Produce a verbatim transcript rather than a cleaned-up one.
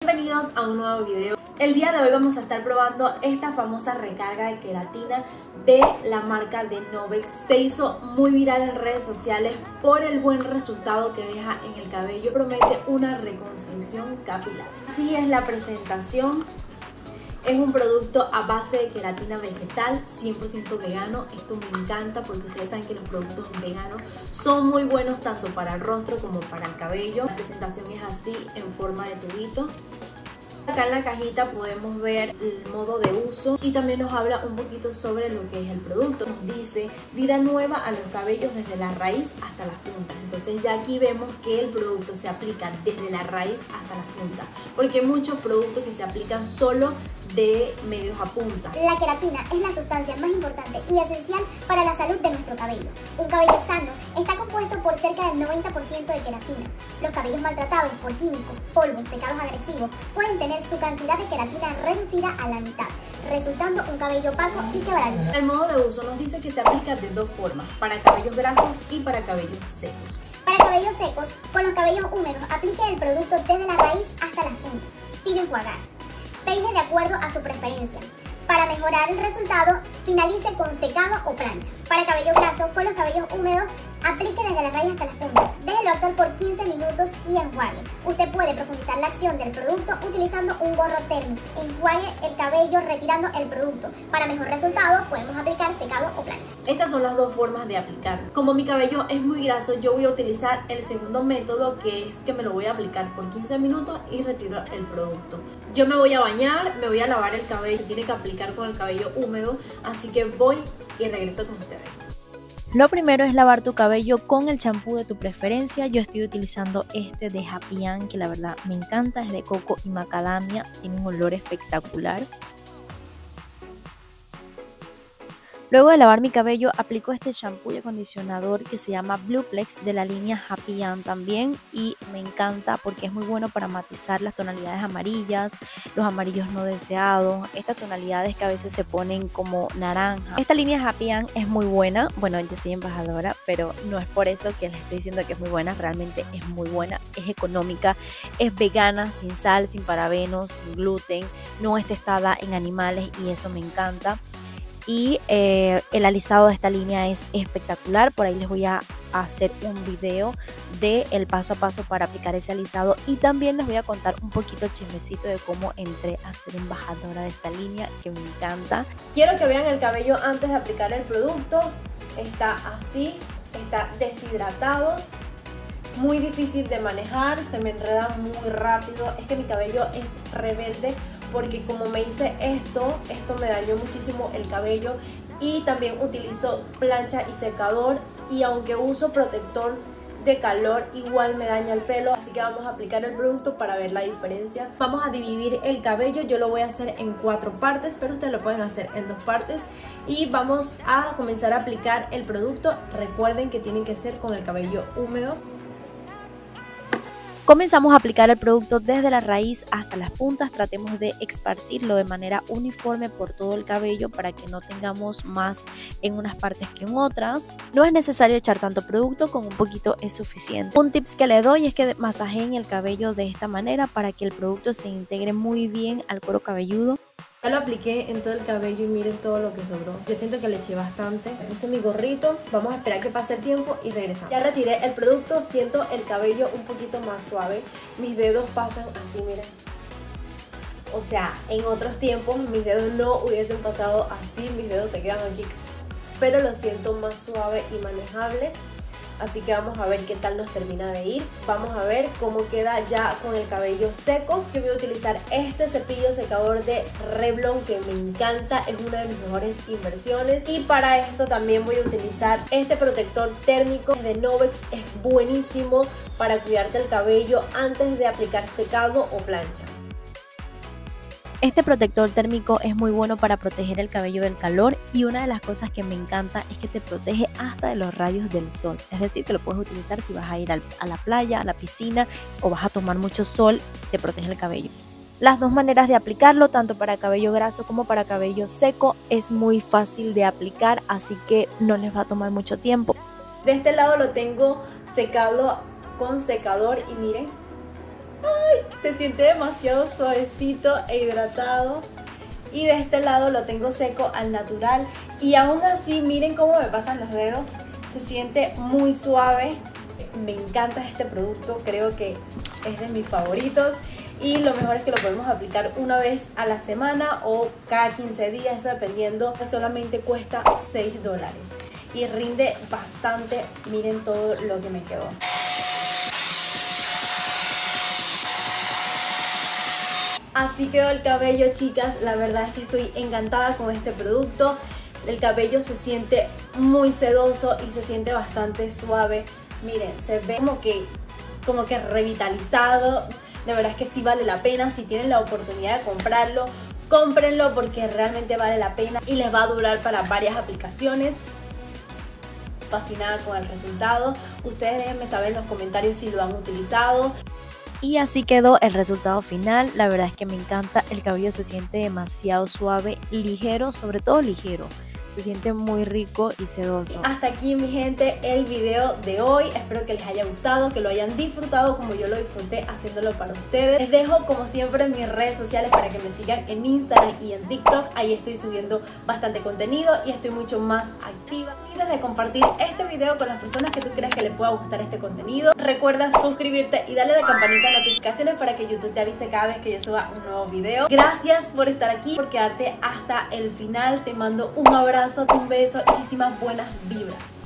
Bienvenidos a un nuevo video. El día de hoy vamos a estar probando esta famosa recarga de queratina de la marca de Novex. Se hizo muy viral en redes sociales por el buen resultado que deja en el cabello. Promete una reconstrucción capilar. Así es la presentación. Es un producto a base de queratina vegetal, cien por ciento vegano. Esto me encanta porque ustedes saben que los productos veganos son muy buenos tanto para el rostro como para el cabello. La presentación es así, en forma de tubito. Acá en la cajita podemos ver el modo de uso y también nos habla un poquito sobre lo que es el producto. Nos dice vida nueva a los cabellos desde la raíz hasta las puntas. Entonces ya aquí vemos que el producto se aplica desde la raíz hasta las puntas, porque hay muchos productos que se aplican solo de medios a punta. La queratina es la sustancia más importante y esencial para la salud de nuestro cabello. Un cabello sano está compuesto por cerca del noventa por ciento de queratina. Los cabellos maltratados por químicos, polvos, secados agresivos pueden tener su cantidad de queratina reducida a la mitad, resultando un cabello opaco y quebradizo. El modo de uso nos dice que se aplica de dos formas, para cabellos grasos y para cabellos secos. Para cabellos secos, con los cabellos húmedos, aplique el producto desde la raíz hasta las puntas, sin enjuagar. Peine de acuerdo a su preferencia. Para mejorar el resultado, finalice con secado o plancha. Para cabello graso, con los cabellos húmedos, aplique desde la raíz hasta las puntas. Déjelo actuar por quince minutos y enjuague. Usted puede profundizar la acción del producto utilizando un gorro térmico. Enjuague el cabello retirando el producto. Para mejor resultado, podemos aplicar secado o plancha. Estas son las dos formas de aplicar. Como mi cabello es muy graso, yo voy a utilizar el segundo método, que es que me lo voy a aplicar por quince minutos y retiro el producto. Yo me voy a bañar, me voy a lavar el cabello, tiene que aplicar con el cabello húmedo, así que voy y regreso con ustedes. Lo primero es lavar tu cabello con el champú de tu preferencia. Yo estoy utilizando este de Happy An, que la verdad me encanta, es de coco y macadamia, tiene un olor espectacular. Luego de lavar mi cabello, aplico este shampoo y acondicionador que se llama Blueplex de la línea Happy An también, y me encanta porque es muy bueno para matizar las tonalidades amarillas, los amarillos no deseados, estas tonalidades que a veces se ponen como naranja. Esta línea Happy An es muy buena. Bueno, yo soy embajadora, pero no es por eso que les estoy diciendo que es muy buena. Realmente es muy buena, es económica, es vegana, sin sal, sin parabenos, sin gluten, no es testada en animales y eso me encanta. Y eh, el alisado de esta línea es espectacular. Por ahí les voy a hacer un video de el paso a paso para aplicar ese alisado, y también les voy a contar un poquito chismecito de cómo entré a ser embajadora de esta línea, que me encanta. Quiero que vean el cabello antes de aplicar el producto. Está así, está deshidratado, muy difícil de manejar, se me enreda muy rápido. Es que mi cabello es rebelde, porque como me hice esto, esto me dañó muchísimo el cabello, y también utilizo plancha y secador, y aunque uso protector de calor, igual me daña el pelo. Así que vamos a aplicar el producto para ver la diferencia. Vamos a dividir el cabello, yo lo voy a hacer en cuatro partes, pero ustedes lo pueden hacer en dos partes, y vamos a comenzar a aplicar el producto. Recuerden que tienen que ser con el cabello húmedo. Comenzamos a aplicar el producto desde la raíz hasta las puntas. Tratemos de esparcirlo de manera uniforme por todo el cabello para que no tengamos más en unas partes que en otras. No es necesario echar tanto producto, con un poquito es suficiente. Un tips que le doy es que masajeen el cabello de esta manera para que el producto se integre muy bien al cuero cabelludo. Ya lo apliqué en todo el cabello y miren todo lo que sobró. Yo siento que le eché bastante. Puse mi gorrito, vamos a esperar que pase el tiempo y regresamos. Ya retiré el producto, siento el cabello un poquito más suave. Mis dedos pasan así, miren. O sea, en otros tiempos mis dedos no hubiesen pasado así, mis dedos se quedan aquí. Pero lo siento más suave y manejable. Así que vamos a ver qué tal nos termina de ir. Vamos a ver cómo queda ya con el cabello seco. Yo voy a utilizar este cepillo secador de Revlon, que me encanta, es una de mis mejores inversiones. Y para esto también voy a utilizar este protector térmico de Novex. Es buenísimo para cuidarte el cabello antes de aplicar secado o plancha. Este protector térmico es muy bueno para proteger el cabello del calor, y una de las cosas que me encanta es que te protege hasta de los rayos del sol. Es decir, que lo puedes utilizar si vas a ir a la playa, a la piscina, o vas a tomar mucho sol, te protege el cabello. Las dos maneras de aplicarlo, tanto para cabello graso como para cabello seco, es muy fácil de aplicar, así que no les va a tomar mucho tiempo. De este lado lo tengo secado con secador y miren, Ay, se siente demasiado suavecito e hidratado. Y de este lado lo tengo seco al natural. Y aún así, miren cómo me pasan los dedos. Se siente muy suave. Me encanta este producto, creo que es de mis favoritos. Y lo mejor es que lo podemos aplicar una vez a la semana o cada quince días, eso dependiendo. Solamente cuesta seis dólares y rinde bastante. Miren todo lo que me quedó. Así quedó el cabello, chicas. La verdad es que estoy encantada con este producto. El cabello se siente muy sedoso y se siente bastante suave. Miren, se ve como que, como que revitalizado. De verdad es que sí vale la pena. Si tienen la oportunidad de comprarlo, cómprenlo porque realmente vale la pena y les va a durar para varias aplicaciones. Fascinada con el resultado. Ustedes déjenme saber en los comentarios si lo han utilizado. Y así quedó el resultado final. La verdad es que me encanta. El cabello se siente demasiado suave, ligero, sobre todo ligero. Se siente muy rico y sedoso. Hasta aquí, mi gente, el video de hoy. Espero que les haya gustado, que lo hayan disfrutado como yo lo disfruté haciéndolo para ustedes. Les dejo como siempre mis redes sociales para que me sigan en Instagram y en TikTok. Ahí estoy subiendo bastante contenido y estoy mucho más activa. No olvides de compartir este video con las personas que tú creas que les pueda gustar este contenido. Recuerda suscribirte y darle a la campanita de notificaciones para que YouTube te avise cada vez que yo suba un nuevo video. Gracias por estar aquí, por quedarte hasta el final. Te mando un abrazo, un beso y muchísimas buenas vibras.